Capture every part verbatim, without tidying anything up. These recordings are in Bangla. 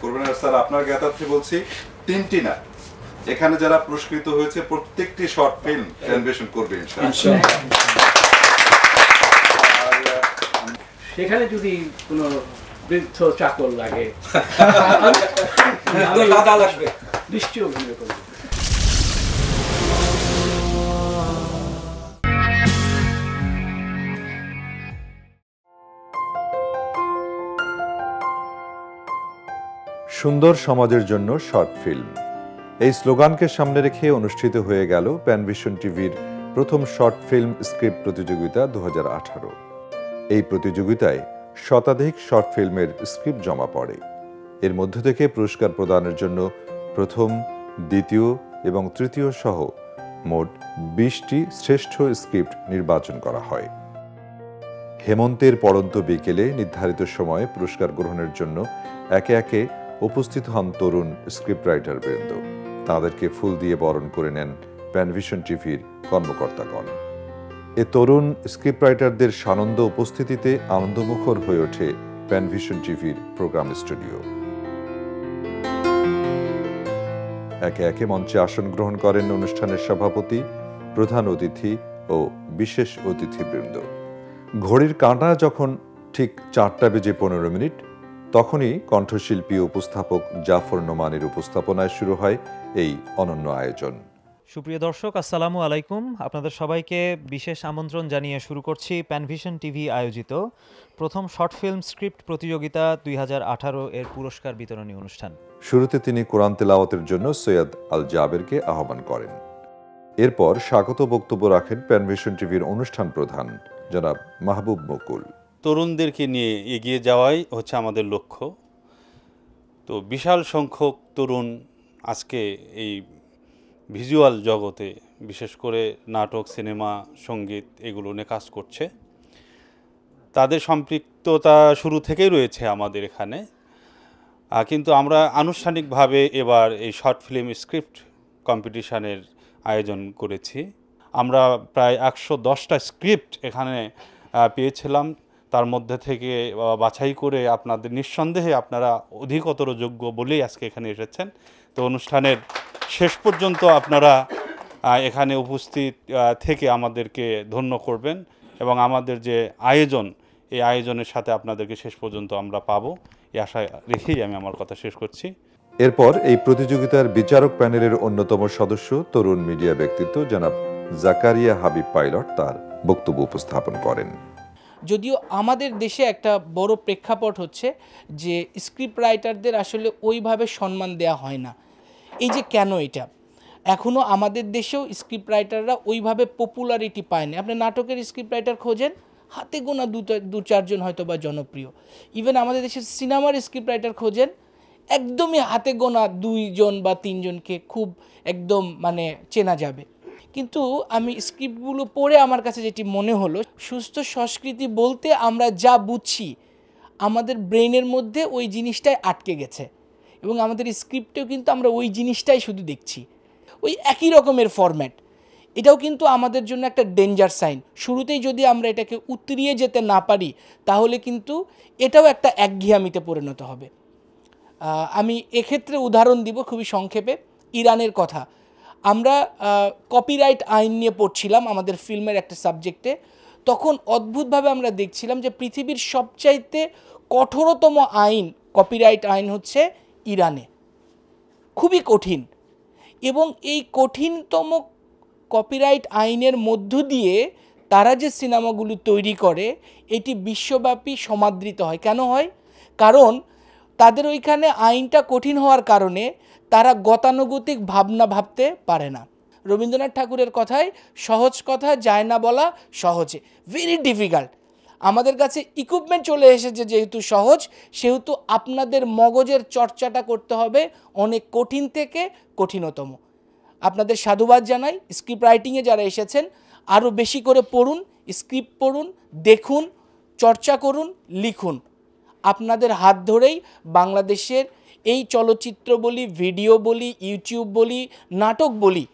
করবেন না স্যার, আপনার জ্ঞাতার্থে বলছি তিনটি না, এখানে যারা পুরস্কৃত হয়েছে প্রত্যেকটি শর্ট ফিল্ম প্যানভিশন করবে ইনশাআল্লাহ। সেখানে যদি কোনো বৃদ্ধ চাকর লাগে লাগবে নিশ্চয়ই অভিনয় করবে। সুন্দর সমাজের জন্য শর্ট ফিল্ম, এই স্লোগানকে সামনে রেখে অনুষ্ঠিত হয়ে গেল প্যানভিশন টিভির প্রথম শর্ট ফিল্ম স্ক্রিপ্ট প্রতিযোগিতা দু হাজার আঠারো। এই প্রতিযোগিতায় শতাধিক শর্ট ফিল্মের স্ক্রিপ্ট জমা পড়ে। এর মধ্য থেকে পুরস্কার প্রদানের জন্য প্রথম, দ্বিতীয় এবং তৃতীয় সহ মোট বিশটি শ্রেষ্ঠ স্ক্রিপ্ট নির্বাচন করা হয়। হেমন্তের পড়ন্ত বিকেলে নির্ধারিত সময়ে পুরস্কার গ্রহণের জন্য একে একে উপস্থিত হন তরুণ স্ক্রিপ্ট রাইটার বৃন্দ। তাঁদেরকে ফুল দিয়ে বরণ করে নেন প্যানভিশন টিভির কর্মকর্তাগণ। এ তরুণ স্ক্রিপ্ট রাইটারদের সানন্দ উপস্থিতিতে আনন্দমুখর হয়ে ওঠে প্যানভিশন টিভির প্রোগ্রাম স্টুডিও। একে একে মঞ্চে আসন গ্রহণ করেন অনুষ্ঠানের সভাপতি, প্রধান অতিথি ও বিশেষ অতিথিবৃন্দ। ঘড়ির কাঁটা যখন ঠিক চারটা বেজে পনেরো মিনিট, তখনই কণ্ঠশিল্পী উপস্থাপক জাফর নোমানের উপস্থাপনায় শুরু হয় এই অনন্য আয়োজন। সুপ্রিয় দর্শক, আসসালামু আলাইকুম। আপনাদের সবাইকে বিশেষ আমন্ত্রণ জানিয়ে শুরু করছি প্যানভিশন টিভি আয়োজিত প্রথম শর্ট ফিল্ম স্ক্রিপ্ট প্রতিযোগিতা দুই হাজার আঠারো এর পুরস্কার বিতরণী অনুষ্ঠান। শুরুতে তিনি কোরআন তেলাওয়াতের জন্য সৈয়দ আল জাবেরকে আহ্বান করেন। এরপর স্বাগত বক্তব্য রাখেন প্যানভিশন টিভির অনুষ্ঠান প্রধান জনাব মাহবুব মুকুল। তরুণদেরকে নিয়ে এগিয়ে যাওয়াই হচ্ছে আমাদের লক্ষ্য। তো বিশাল সংখ্যক তরুণ আজকে এই ভিজুয়াল জগতে, বিশেষ করে নাটক, সিনেমা, সঙ্গীত এগুলো নিয়ে কাজ করছে। তাদের সম্পৃক্ততা শুরু থেকেই রয়েছে আমাদের এখানে, কিন্তু আমরা আনুষ্ঠানিকভাবে এবার এই শর্ট ফিল্ম স্ক্রিপ্ট কম্পিটিশানের আয়োজন করেছি। আমরা প্রায় একশো দশটা স্ক্রিপ্ট এখানে পেয়েছিলাম। তার মধ্যে থেকে বাছাই করে আপনাদের, নিঃসন্দেহে আপনারা অধিকতর যোগ্য বলেই আজকে এখানে এসেছেন। তো অনুষ্ঠানের শেষ পর্যন্ত আপনারা এখানে উপস্থিত থেকে আমাদেরকে ধন্য করবেন এবং আমাদের যে আয়োজন, এই আয়োজনের সাথে আপনাদেরকে শেষ পর্যন্ত আমরা পাবো, এই আশা রেখেই আমি আমার কথা শেষ করছি। এরপর এই প্রতিযোগিতার বিচারক প্যানেলের অন্যতম সদস্য, তরুণ মিডিয়া ব্যক্তিত্ব জনাব জাকারিয়া হাবিব পাইলট তার বক্তব্য উপস্থাপন করেন। যদিও আমাদের দেশে একটা বড় প্রেক্ষাপট হচ্ছে যে স্ক্রিপ্ট রাইটারদের আসলে ওইভাবে সম্মান দেওয়া হয় না। এই যে কেন এটা, এখনও আমাদের দেশেও স্ক্রিপ্ট রাইটাররা ওইভাবে পপুলারিটি পায় না। আপনি নাটকের স্ক্রিপ্ট রাইটার খোঁজেন, হাতে গোনা দু দু চারজন হয়তো বা জনপ্রিয়। ইভেন আমাদের দেশের সিনেমার স্ক্রিপ্ট রাইটার খোঁজেন, একদমই হাতে গোনা দুইজন বা তিনজনকে খুব একদম মানে চেনা যাবে। কিন্তু আমি স্ক্রিপ্টগুলো পড়ে আমার কাছে যেটি মনে হলো, সুস্থ সংস্কৃতি বলতে আমরা যা বুঝছি আমাদের ব্রেনের মধ্যে ওই জিনিসটাই আটকে গেছে এবং আমাদের স্ক্রিপ্টেও কিন্তু আমরা ওই জিনিসটাই শুধু দেখছি, ওই একই রকমের ফরম্যাট। এটাও কিন্তু আমাদের জন্য একটা ডেঞ্জার সাইন। শুরুতেই যদি আমরা এটাকে উতরিয়ে যেতে না পারি, তাহলে কিন্তু এটাও একটা একঘেয়ামিতে পরিণত হবে। আমি এক্ষেত্রে উদাহরণ দিব খুবই সংক্ষেপে, ইরানের কথা। আমরা কপিরাইট আইন নিয়ে পড়ছিলাম আমাদের ফিল্মের একটা সাবজেক্টে। তখন অদ্ভুতভাবে আমরা দেখছিলাম যে পৃথিবীর সবচাইতে কঠোরতম আইন, কপিরাইট আইন হচ্ছে ইরানে, খুবই কঠিন। এবং এই কঠিনতম কপিরাইট আইনের মধ্য দিয়ে তারা যে সিনেমাগুলো তৈরি করে, এটি বিশ্বব্যাপী সমাদৃত হয়। কেন হয়? কারণ তাদের ওইখানে আইনটা কঠিন হওয়ার কারণে তারা গতানুগতিক ভাবনা ভাবতে পারে না। রবীন্দ্রনাথ ঠাকুরের কথায়, সহজ কথা যায় না বলা সহজে, ভেরি ডিফিকাল্ট। আমাদের কাছে ইকুইপমেন্ট চলে এসেছে যেহেতু সহজ, সেহেতু আপনাদের মগজের চর্চাটা করতে হবে অনেক কঠিন থেকে কঠিনতম। আপনাদের সাধুবাদ জানাই, স্ক্রিপ্ট রাইটিংয়ে যারা এসেছেন আরও বেশি করে পড়ুন, স্ক্রিপ্ট পড়ুন, দেখুন, চর্চা করুন, লিখুন। আপনাদের হাত ধরেই বাংলাদেশের এই চলচ্চিত্র বলি, ভিডিও বলি, ইউটিউব বলি, নাটক বলি,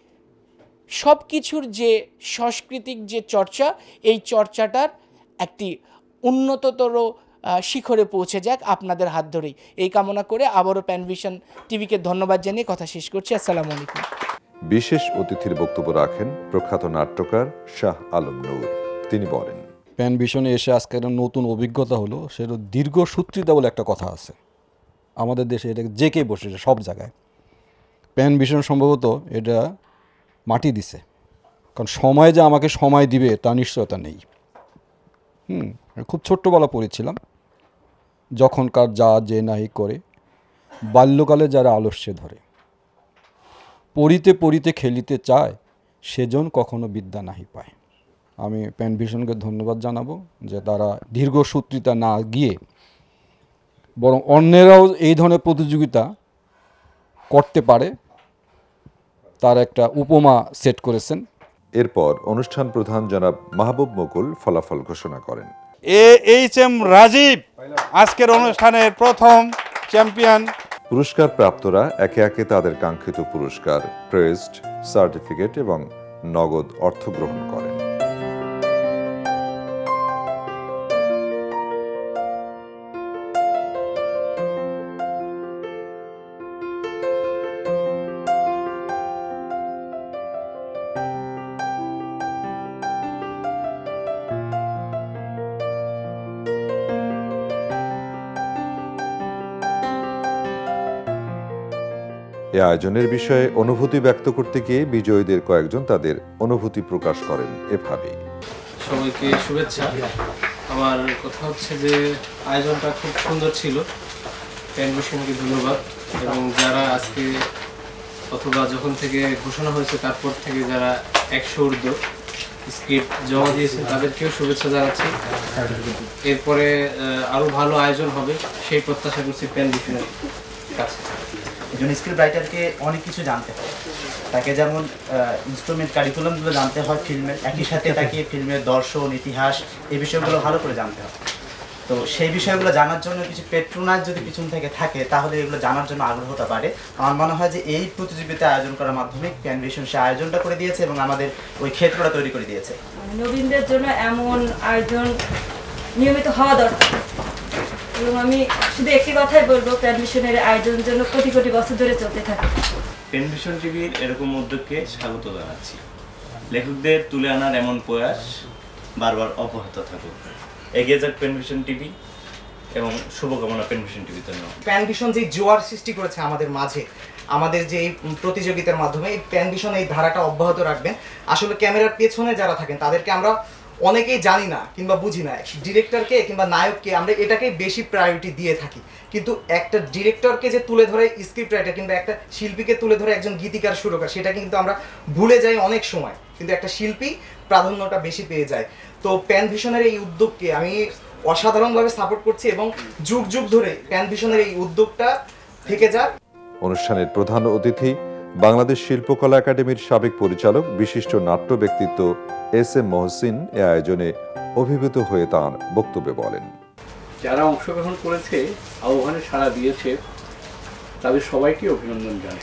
সব কিছুর যে সাংস্কৃতিক যে চর্চা, এই চর্চাটার একটি উন্নততর শিখরে পৌঁছে যাক আপনাদের হাত ধরেই, এই কামনা করে আবারও প্যানভিশন টিভিকে ধন্যবাদ জানিয়ে কথা শেষ করছি। আসসালামু আলাইকুম। বিশেষ অতিথির বক্তব্য রাখেন প্রখ্যাত নাট্যকার শাহ আলম নূর। তিনি বলেন, প্যানভিশনে এসে আজকে একটা নতুন অভিজ্ঞতা হলো, সেটা দীর্ঘ সূত্রিতা বলে একটা কথা আছে আমাদের দেশে, এটা যে কে বসে সব জায়গায়। প্যানভিশন সম্ভবত এটা মাটি দিছে, কারণ সময় যে আমাকে সময় দিবে তা নিশ্চয়তা নেই। হুম খুব ছোট্টবেলা পড়েছিলাম, যখনকার যা যে নাহি করে, বাল্যকালে যারা আলস্যে ধরে, পড়িতে পড়িতে খেলিতে চায়, সেজন কখনো বিদ্যা নাহি পায়। আমি প্যানভিশনকে ধন্যবাদ জানাবো যে তারা দীর্ঘসূত্রিতা না গিয়ে বরং অন্যেরাও এই ধরনের প্রতিযোগিতা করতে পারে তার একটা উপমা সেট করেছেন। এরপর অনুষ্ঠান প্রধান জনাব মাহবুব মুকুল ফলাফল ঘোষণা করেন। এ এইচ এম রাজীব আজকের অনুষ্ঠানের প্রথম চ্যাম্পিয়ন। পুরস্কার প্রাপ্তরা একে একে তাদের কাঙ্ক্ষিত পুরস্কার, ক্রেস্ট, সার্টিফিকেট এবং নগদ অর্থ গ্রহণ করেন। এ আয়োজনের বিষয়ে অনুভূতি ব্যক্ত করতে গিয়ে বিজয়ীদের কয়েকজন তাদের অনুভূতি প্রকাশ করেন এভাবে। সবাইকে শুভেচ্ছা। আমার কথা হচ্ছে যে আয়োজনটা খুব সুন্দর ছিল, প্যানভিশনকে ধন্যবাদ, এবং যারা আজকে অথবা যখন থেকে ঘোষণা হয়েছে তারপর থেকে যারা একশো ঊর্ধ্ব স্ক্রিপ্ট জমা দিয়েছে তাদেরকেও শুভেচ্ছা জানাচ্ছি। এরপরে আরও ভালো আয়োজন হবে সেই প্রত্যাশা করছি প্যানভিশনের কাছে। একজন স্ক্রিপ্ট রাইটারকে অনেক কিছু জানতে হয়, তাকে যেমন ইনস্ট্রুমেন্ট কারিকুলামগুলো জানতে হয় ফিল্মের, একই সাথে তাকে ফিল্মের দর্শন, ইতিহাস এই বিষয়গুলো ভালো করে জানতে হয়। তো সেই বিষয়গুলো জানার জন্য কিছু পেট্রোনাইজ যদি পিছন থেকে থাকে তাহলে এগুলো জানার জন্য আগ্রহটা বাড়ে। আমার মনে হয় যে এই প্রতিযোগিতা আয়োজন করার মাধ্যমে প্যানভিশন সে আয়োজনটা করে দিয়েছে এবং আমাদের ওই ক্ষেত্রটা তৈরি করে দিয়েছে। নবীনদের জন্য এমন আয়োজন নিয়মিত হওয়া দরকার, এবং আমি শুধু একটি কথাই বলবো, প্যানভিশনের আয়োজনের জন্য কোটি কোটি বছর ধরে চলতে থাকে। প্যানভিশন টিভির এরকম উদ্যোগকে স্বাগত জানাচ্ছি। লেখকদের তুলে আনার এমন প্রয়াস বারবার অব্যাহত থাকুক। এগিয়ে যাক প্যানভিশন টিভি এবং শুভকামনা প্যানভিশন টিভির জন্য। প্যানভিশন যে জোয়ার সৃষ্টি করেছে আমাদের মাঝে, আমাদের যে এই প্রতিযোগিতার মাধ্যমে এই প্যানভিশন এই ধারাটা অব্যাহত রাখবেন। আসলে ক্যামেরার পেছনে যারা থাকেন তাদেরকে আমরা অনেকেই জানি না কিংবা বুঝি না, ডিরেক্টরকে কিংবা নায়ককে আমরা এটাকেই বেশি প্রায়োরিটি দিয়ে থাকি, কিন্তু একটা ডিরেক্টরকে যে তুলে ধরে স্ক্রিপ্ট রাইটার কিংবা একটা শিল্পীকে তুলে ধরে একজন গীতিকার সুরকার, সেটা কিন্তু আমরা ভুলে যাই অনেক সময়, কিন্তু একটা শিল্পী প্রাধান্যটা বেশি পেয়ে যায়। তো প্যানভিশনের এই উদ্যোগকে আমি অসাধারণভাবে সাপোর্ট করছি এবং যুগ যুগ ধরে প্যানভিশনের এই উদ্যোগটা থেকে যাক। অনুষ্ঠানের প্রধান অতিথি বাংলাদেশ শিল্পকলা একাডেমির সাবেক পরিচালক বিশিষ্ট নাট্য ব্যক্তিত্ব এস এম মহসিন এ আয়োজনে অভিভূত হয়ে তাঁর বক্তব্যে বলেন, যারা অংশগ্রহণ করেছে, আহ্বানে সাড়া দিয়েছে, তাদের সবাইকে অভিনন্দন জানাই।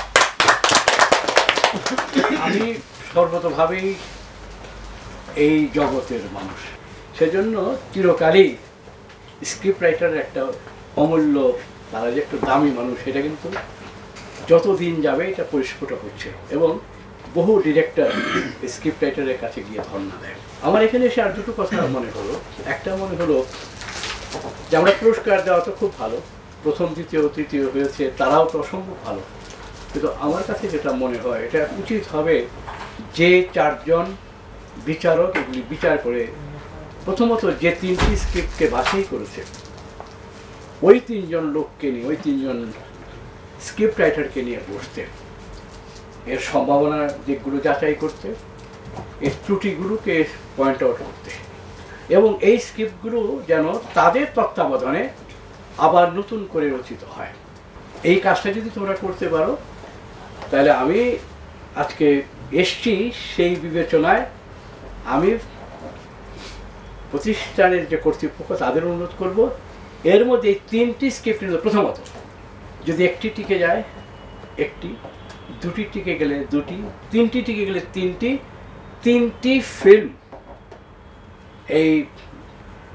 আমি সর্বতভাবেই এই জগতের মানুষ, সেজন্য চিরকালই স্ক্রিপ্ট রাইটারের একটা অমূল্য, তারা যে একটু দামি মানুষ, সেটা কিন্তু যত দিন যাবে এটা পরিস্ফুট হচ্ছে, এবং বহু ডিরেক্টর স্ক্রিপ্ট রাইটারের কাছে গিয়ে ধর্ণা দেয়। আমার এখানে এসে আর দুটো কথা মনে হলো। একটা মনে হলো যে আমরা পুরস্কার দেওয়া তো খুব ভালো, প্রথম দ্বিতীয় তৃতীয় হয়েছে, তারাও তো অসম্ভব ভালো, কিন্তু আমার কাছে যেটা মনে হয় এটা উচিত হবে যে চারজন বিচারক এগুলি বিচার করে, প্রথমত যে তিনটি স্ক্রিপ্টকে বাছাই করেছে ওই তিনজন লোককে নিয়ে, ওই তিনজন স্ক্রিপ্ট রাইটারকে নিয়ে বসতে, এর সম্ভাবনা দিকগুলো যাচাই করতে, এর ত্রুটিগুলোকে পয়েন্ট আউট করতে, এবং এই স্ক্রিপ্টগুলো যেন তাদের তত্ত্বাবধানে আবার নতুন করে রচিত হয়। এই কাজটা যদি তোমরা করতে পারো তাহলে আমি আজকে এসছি সেই বিবেচনায় আমি প্রতিষ্ঠানের যে কর্তৃপক্ষ তাদের অনুরোধ করব, এর মধ্যে এই তিনটি স্ক্রিপ্টের প্রথমত যদি একটি টিকে যায় একটি, দুটি টিকে গেলে দুটি, তিনটি টিকে গেলে তিনটি, তিনটি ফিল্ম এই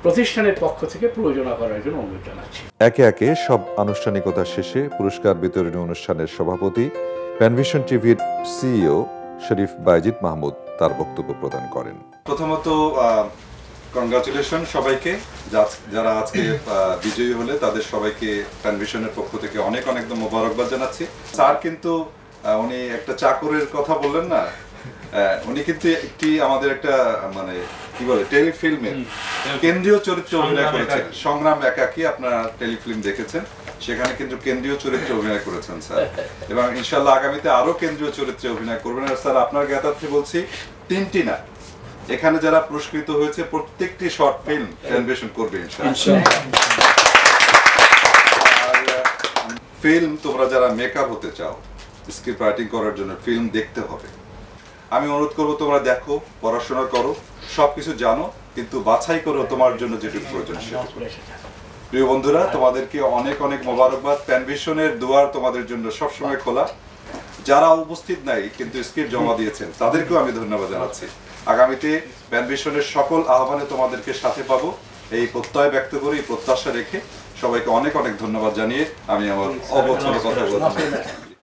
প্রতিষ্ঠানের পক্ষ থেকে প্রয়োজনা করার জন্য অনুরোধ জানাচ্ছি। একে একে সব আনুষ্ঠানিকতা শেষে পুরস্কার বিতরণী অনুষ্ঠানের সভাপতি প্যানভিশন টিভির সিইও শরীফ বাইজিদ মাহমুদ তার বক্তব্য প্রদান করেন। প্রথমত কংগ্রাচুলেশন সবাইকে, যারা আজকে বিজয়ী হলে তাদের সবাইকে প্যানভিশনের পক্ষ থেকে অনেক অনেক মোবারকবাদ জানাচ্ছি। স্যার কিন্তু উনি একটা চাকরের কথা বললেন না, উনি কিন্তু একটি আমাদের একটা মানে কি বলে টেলিফিল্মে কেন্দ্রীয় চরিত্রে অভিনয় করেছেন। সংগ্রাম একাকী আপনারা টেলিফিল্ম দেখেছেন, সেখানে কিন্তু কেন্দ্রীয় চরিত্রে অভিনয় করেছেন স্যার, এবং ইনশাল্লাহ আগামীতে আরো কেন্দ্রীয় চরিত্রে অভিনয় করবেন। আর স্যার আপনার জ্ঞাতার্থে বলছি, তিনটি না, এখানে যারা পুরস্কৃত হয়েছে প্রত্যেকটি শর্ট ফিল্ম প্যানভিশন করবে ইনশাআল্লাহ। আর ফিল্ম তোমরা যারা মেকআপ হতে চাও, স্ক্রিপ্ট রাইটিং করার জন্য ফিল্ম দেখতে হবে। আমি অনুরোধ করবো তোমরা দেখো, পড়াশোনা করো, সবকিছু জানো, কিন্তু বাছাই করো তোমার জন্য যেটুকু প্রয়োজন সেটা। প্রিয় বন্ধুরা, তোমাদেরকে অনেক অনেক মোবারকবাদ। প্যানভিশনের দুয়ার তোমাদের জন্য সবসময় খোলা। যারা উপস্থিত নাই কিন্তু স্ক্রিপ্ট জমা দিয়েছেন তাদেরকেও আমি ধন্যবাদ জানাচ্ছি। আগামীতে প্যানভিশনের সকল আহ্বানে তোমাদেরকে সাথে পাবো এই প্রত্যয় ব্যক্ত করে, এই প্রত্যাশা রেখে সবাইকে অনেক অনেক ধন্যবাদ জানিয়ে আমি আমার অবচেতন কথা বলছি।